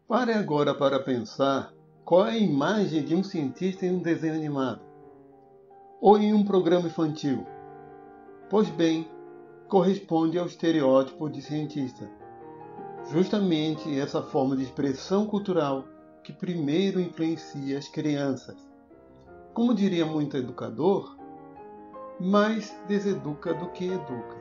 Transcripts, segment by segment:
Pare agora para pensar qual é a imagem de um cientista em um desenho animado ou em um programa infantil. Pois bem, corresponde ao estereótipo de cientista. Justamente essa forma de expressão cultural que primeiro influencia as crianças. Como diria muito educador, mais deseduca do que educa.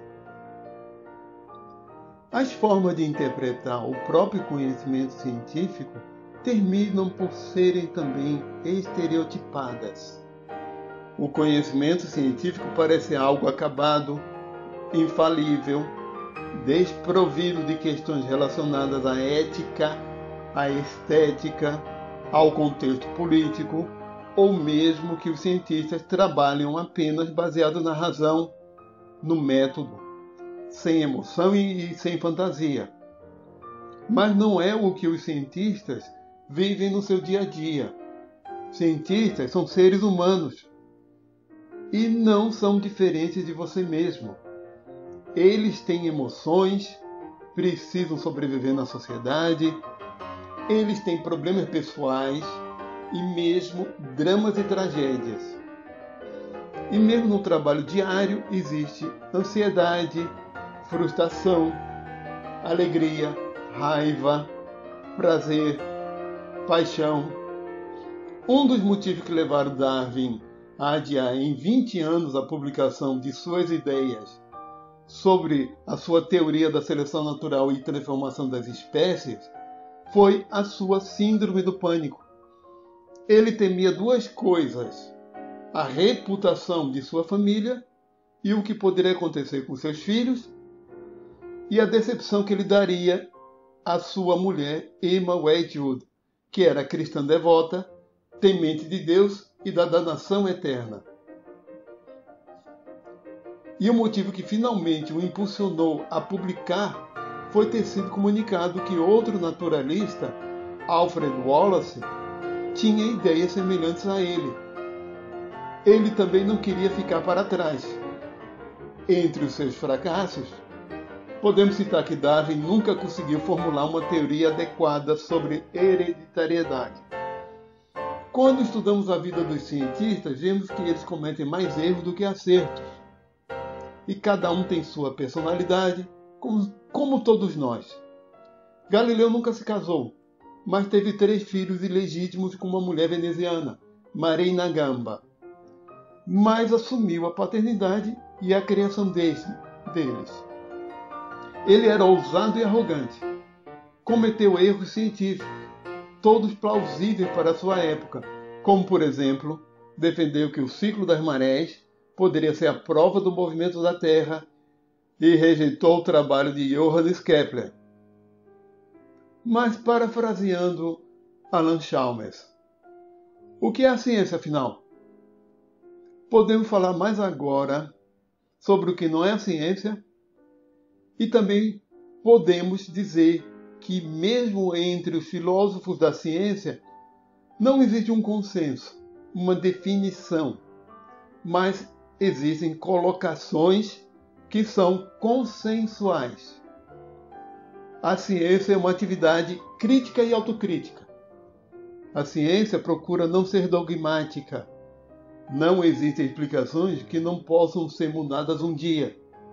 As formas de interpretar o próprio conhecimento científico terminam por serem também estereotipadas. O conhecimento científico parece algo acabado, infalível, desprovido de questões relacionadas à ética, à estética, ao contexto político, ou mesmo que os cientistas trabalham apenas baseado na razão, no método, sem emoção e sem fantasia. Mas não é o que os cientistas vivem no seu dia a dia. Cientistas são seres humanos e não são diferentes de você mesmo. Eles têm emoções, precisam sobreviver na sociedade, eles têm problemas pessoais e mesmo dramas e tragédias. E mesmo no trabalho diário existe ansiedade, frustração, alegria, raiva, prazer, paixão. Um dos motivos que levaram Darwin a adiar em 20 anos a publicação de suas ideias sobre a sua teoria da seleção natural e transformação das espécies foi a sua síndrome do pânico. Ele temia duas coisas: a reputação de sua família e o que poderia acontecer com seus filhos, e a decepção que ele daria à sua mulher, Emma Wedgwood, que era cristã devota, temente de Deus e da danação eterna. E o motivo que finalmente o impulsionou a publicar foi ter sido comunicado que outro naturalista, Alfred Wallace, tinha ideias semelhantes a ele. Ele também não queria ficar para trás. Entre os seus fracassos, podemos citar que Darwin nunca conseguiu formular uma teoria adequada sobre hereditariedade. Quando estudamos a vida dos cientistas, vemos que eles cometem mais erros do que acertos. E cada um tem sua personalidade, como todos nós. Galileu nunca se casou, mas teve 3 filhos ilegítimos com uma mulher veneziana, Marina Gamba. Mas assumiu a paternidade e a criação deles. Ele era ousado e arrogante. Cometeu erros científicos, todos plausíveis para sua época, como, por exemplo, defendeu que o ciclo das marés poderia ser a prova do movimento da Terra e rejeitou o trabalho de Johannes Kepler. Mas, parafraseando Alan Chalmers, o que é a ciência, afinal? Podemos falar mais agora sobre o que não é a ciência e também podemos dizer que, mesmo entre os filósofos da ciência, não existe um consenso, uma definição, mas existem colocações que são consensuais. A ciência é uma atividade crítica e autocrítica. A ciência procura não ser dogmática. Não existem explicações que não possam ser mudadas um dia.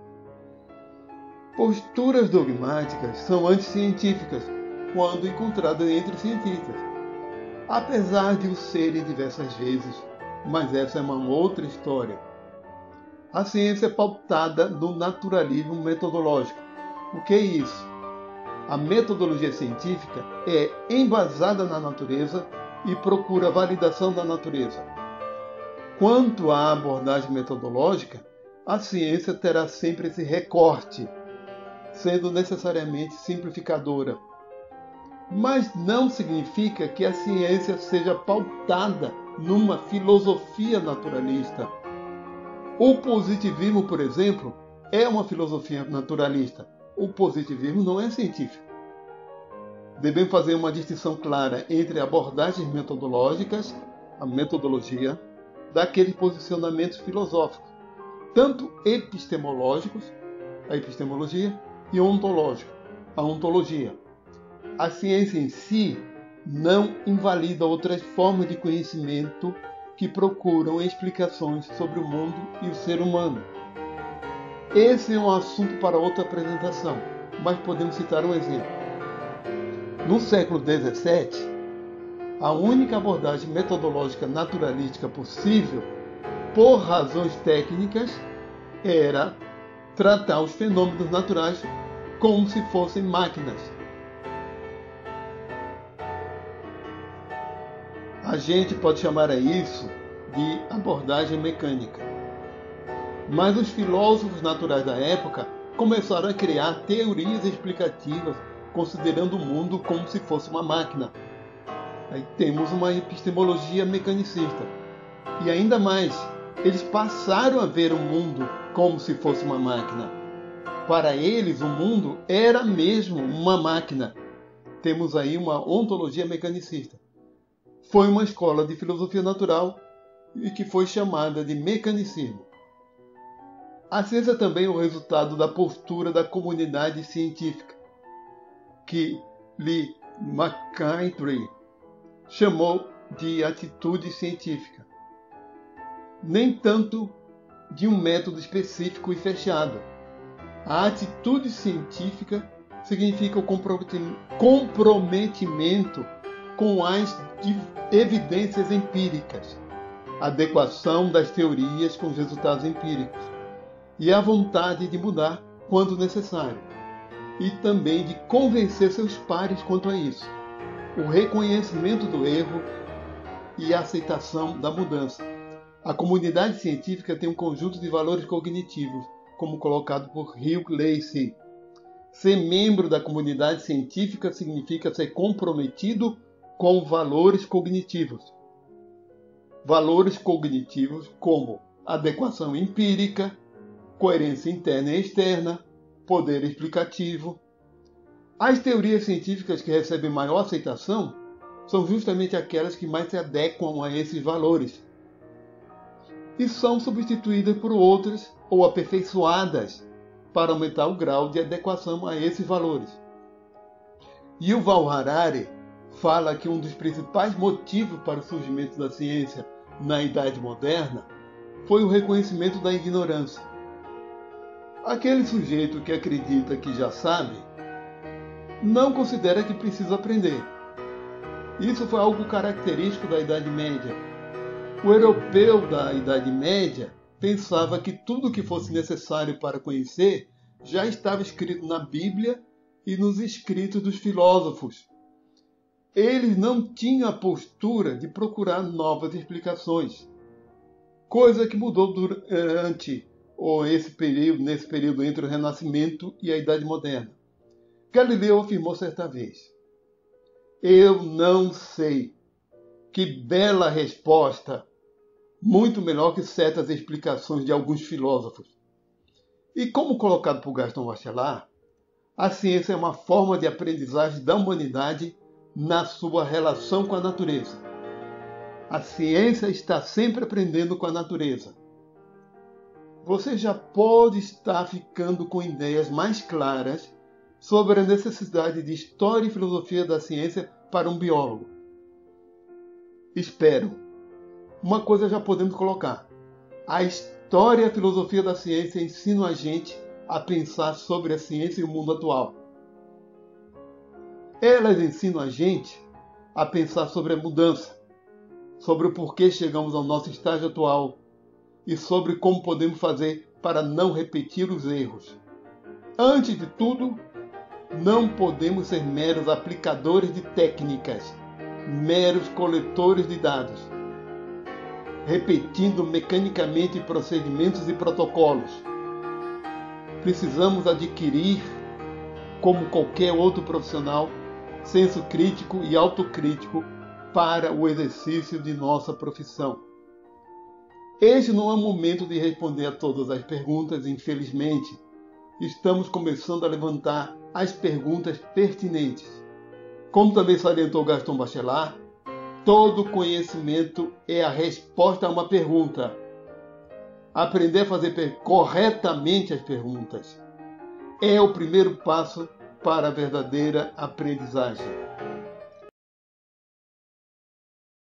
Posturas dogmáticas são anticientíficas quando encontradas entre cientistas, apesar de o serem diversas vezes, mas essa é uma outra história. A ciência é pautada no naturalismo metodológico. O que é isso? A metodologia científica é embasada na natureza e procura validação da natureza. Quanto à abordagem metodológica, a ciência terá sempre esse recorte, sendo necessariamente simplificadora. Mas não significa que a ciência seja pautada numa filosofia naturalista. O positivismo, por exemplo, é uma filosofia naturalista. O positivismo não é científico. Devemos fazer uma distinção clara entre abordagens metodológicas, a metodologia, daqueles posicionamentos filosóficos, tanto epistemológicos, a epistemologia, e ontológicos, a ontologia. A ciência em si não invalida outras formas de conhecimento que procuram explicações sobre o mundo e o ser humano. Esse é um assunto para outra apresentação, mas podemos citar um exemplo. No século XVII, a única abordagem metodológica naturalística possível, por razões técnicas, era tratar os fenômenos naturais como se fossem máquinas. A gente pode chamar a isso de abordagem mecânica. Mas os filósofos naturais da época começaram a criar teorias explicativas considerando o mundo como se fosse uma máquina. Aí temos uma epistemologia mecanicista. E ainda mais, eles passaram a ver o mundo como se fosse uma máquina. Para eles, o mundo era mesmo uma máquina. Temos aí uma ontologia mecanicista. Foi uma escola de filosofia natural e que foi chamada de mecanicismo. A ciência também é o resultado da postura da comunidade científica, que Lee McKintrey chamou de atitude científica. Nem tanto de um método específico e fechado. A atitude científica significa o comprometimento com as evidências empíricas, adequação das teorias com os resultados empíricos e a vontade de mudar quando necessário, e também de convencer seus pares quanto a isso, o reconhecimento do erro e a aceitação da mudança. A comunidade científica tem um conjunto de valores cognitivos, como colocado por Hugh Lacey. Ser membro da comunidade científica significa ser comprometido com valores cognitivos. Valores cognitivos como adequação empírica, coerência interna e externa, poder explicativo. As teorias científicas que recebem maior aceitação são justamente aquelas que mais se adequam a esses valores e são substituídas por outras ou aperfeiçoadas para aumentar o grau de adequação a esses valores. Yuval Harari fala que um dos principais motivos para o surgimento da ciência na Idade Moderna foi o reconhecimento da ignorância. Aquele sujeito que acredita que já sabe, não considera que precisa aprender. Isso foi algo característico da Idade Média. O europeu da Idade Média pensava que tudo que fosse necessário para conhecer já estava escrito na Bíblia e nos escritos dos filósofos. Eles não tinham a postura de procurar novas explicações, coisa que mudou durante nesse período entre o Renascimento e a Idade Moderna. Galileu afirmou certa vez: "Eu não sei." Que bela resposta! Muito melhor que certas explicações de alguns filósofos. E como colocado por Gaston Bachelard, a ciência é uma forma de aprendizagem da humanidade na sua relação com a natureza. A ciência está sempre aprendendo com a natureza. Você já pode estar ficando com ideias mais claras sobre a necessidade de história e filosofia da ciência para um biólogo. Espero. Uma coisa já podemos colocar. A história e a filosofia da ciência ensinam a gente a pensar sobre a ciência e o mundo atual. Elas ensinam a gente a pensar sobre a mudança, sobre o porquê chegamos ao nosso estágio atual e sobre como podemos fazer para não repetir os erros. Antes de tudo, não podemos ser meros aplicadores de técnicas, meros coletores de dados, repetindo mecanicamente procedimentos e protocolos. Precisamos adquirir, como qualquer outro profissional, senso crítico e autocrítico para o exercício de nossa profissão. Este não é o momento de responder a todas as perguntas, infelizmente. Estamos começando a levantar as perguntas pertinentes. Como também salientou Gaston Bachelard, todo conhecimento é a resposta a uma pergunta. Aprender a fazer corretamente as perguntas é o primeiro passo para a verdadeira aprendizagem.